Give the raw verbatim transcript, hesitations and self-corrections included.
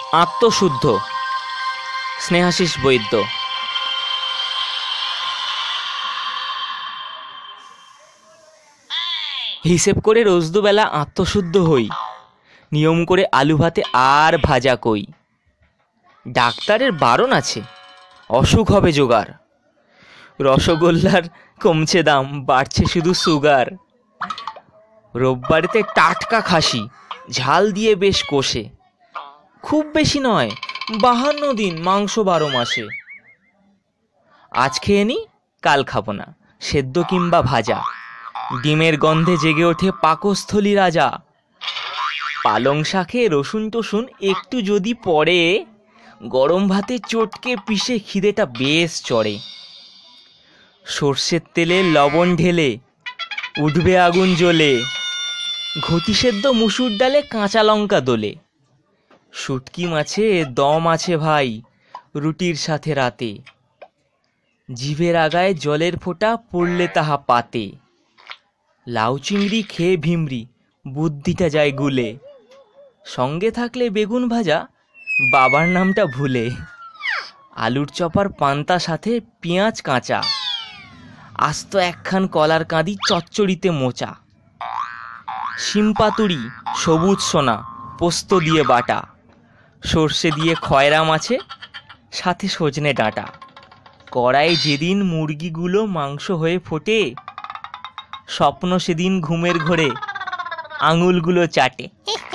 আত্মশুদ্ধ স্নেহাশিস বৈদ্য। হিসেব করে রোজ দুবেলা আত্মশুদ্ধ হই, নিয়ম করে আলু ভাতে আর ভাজা কই। ডাক্তারের বারণ আছে, অসুখ হবে জোগাড়। রসগোল্লার কমছে দাম, বাড়ছে শুধু সুগার। রোববারেতে টাটকা খাসি, ঝাল দিয়ে বেশ কষে। খুব বেশি নয়, বাহান্ন দিন মাংস বারো মাসে। আজ খেয়ে নি, কাল খাবো না, সেদ্ধ কিংবা ভাজা। ডিমের গন্ধে জেগে ওঠে পাকস্থলী রাজা। পালং শাকে রসুন টসুন একটু যদি পড়ে, গরম ভাতে চটকে পিষে খিদেটা বেশ চড়ে। সর্ষের তেলে লবণ ঢেলে উঠবে আগুন জ্বলে। ঘটি সেদ্ধ মুসুর ডালে কাঁচা লঙ্কা দোলে। শুটকি মাছে দম আছে ভাই, রুটির সাথে রাতে। জিভের আগায় জলের ফোঁটা পড়লে তাহা পাতে। লাউ চিংড়ি খেয়ে ভিমরি, বুদ্ধিটা যায় গুলে। সঙ্গে থাকলে বেগুন ভাজা, বাবার নামটা ভুলে। আলুর চপার পান্তা সাথে পেঁয়াজ কাঁচা। আস্ত একখান কলার কাঁদি চচ্চড়িতে মোচা। শিম পাতুরি সবুজ সোনা পোস্ত দিয়ে বাটা। সর্ষে দিয়ে খয়রা মাছে, সাথে সজনে ডাঁটা। কড়াই যেদিন মুরগিগুলো মাংস হয়ে ফোটে, স্বপ্ন সেদিন ঘুমের ঘোরে আঙুলগুলো চাটে।